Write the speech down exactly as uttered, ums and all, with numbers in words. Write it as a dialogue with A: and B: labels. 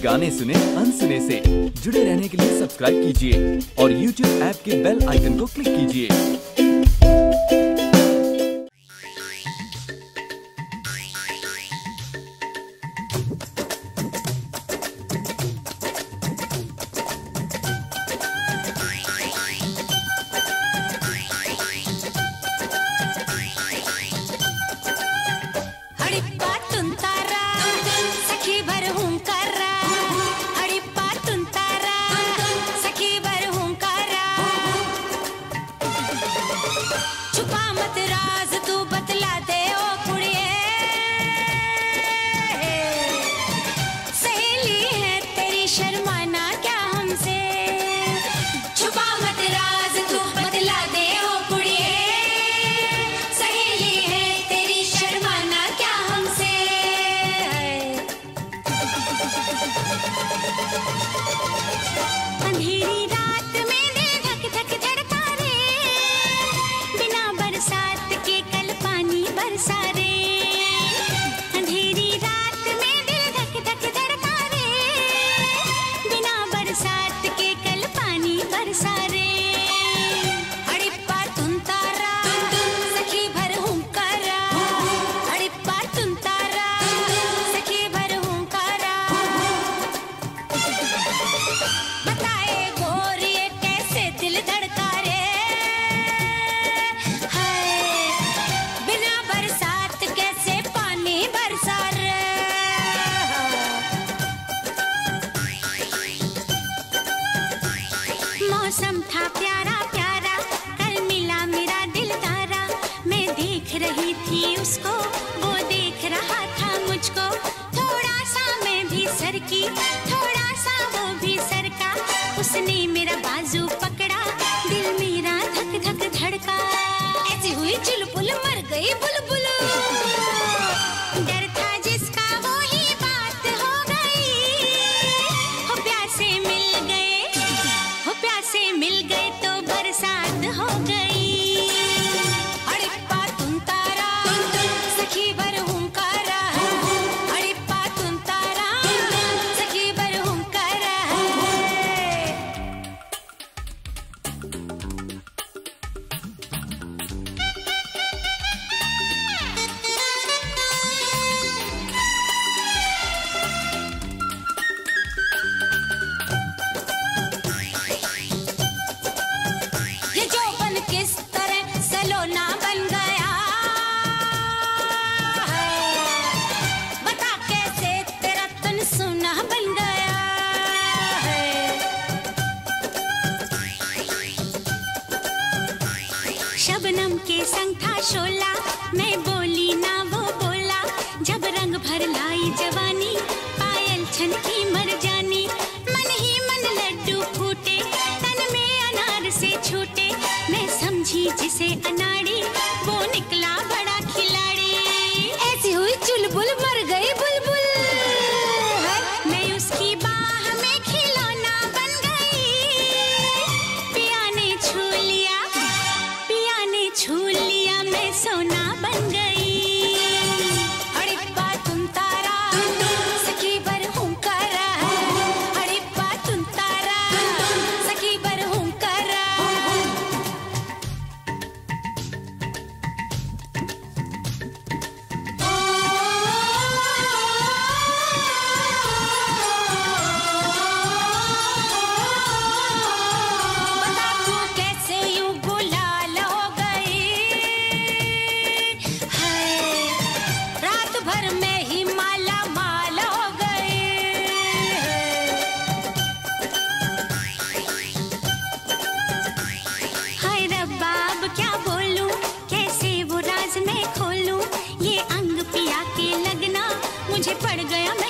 A: गाने सुने अनसुने से। जुड़े रहने के लिए सब्सक्राइब कीजिए और यूट्यूब ऐप के बेल आइकन को क्लिक कीजिए।
B: मौसम था प्यारा प्यारा, कल मिला मेरा दिल तारा। मैं देख रही थी उसको, वो देख रहा था मुझको। थोड़ा सा मैं भी सरकी, थोड़ा सा वो भी सरका। उसने मेरा बाजू पकड़ा, दिल मेरा धक धक धड़का। ऐसी हुई चुलबुल, मर गई बुलबुल। डर था जिसका वो ही बात हो गई। हो प्यासे मिल गए, हो प्यासे मिल गए तो बरसात हो गई। अरे पातुन तारा, सखी भर हुंकारा। अरे पातुन तारा, सखी भर हुंकारा। ये जौवन किस तरह सलोना बन गया है, बता कैसे तेरा तन सुना बन गया है। शबनम के संग था शोला, मैं बोली ना वो बोला। जब रंग भर लाई जवानी, पायल छनकी मर जानी। मन ही मन लड्डू फूटे, तन में अनार से छूटे। मैं समझी जिसे अनाड़ी, वो निकला बड़ा खिलाड़ी। ऐसी हुई चुलबुल, मर गई बुलबुल। मैं उसकी बाह में खिलौना बन गई। पिया ने छू लिया, पिया ने छू लिया, मैं सोना बन गई। अरे पातुन तारा, सखी भर हुंकारा। अरे पातुन तारा, सखी भर हुंकारा। बता तू कैसे यूं गुलाल हो गई है, रात भर में ही माला माल हो गई हाय रब्बा, अब क्या बोलूं, कैसे वो राज मैं खोलूं। ये अंग पिया के लगना, मुझे पड़ गया